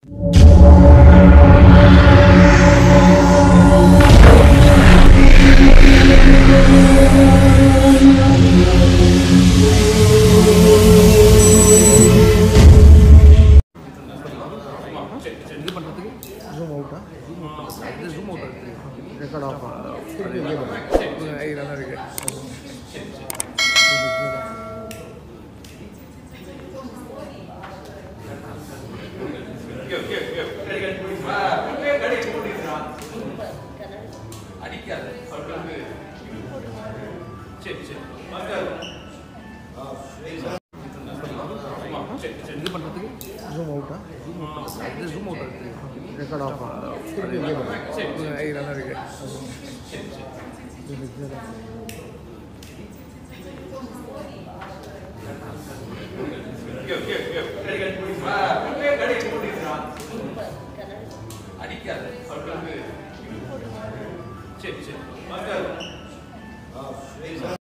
இது பண்ணுறதுக்கு ஜூம் அவுட்டா ஜூம் அவுட் இருக்குது ரெக்கார்ட் ஆஃப் நல்லா இருக்கு அடிக்காது சரி சரி இது பண்ணுறதுக்கு ஜூம் அவுட்டா ஜூம் அவுட் இருக்குது ரெக்கார்ட் ஆஃப் நல்லா இருக்கு அடிக்காது சரி சரி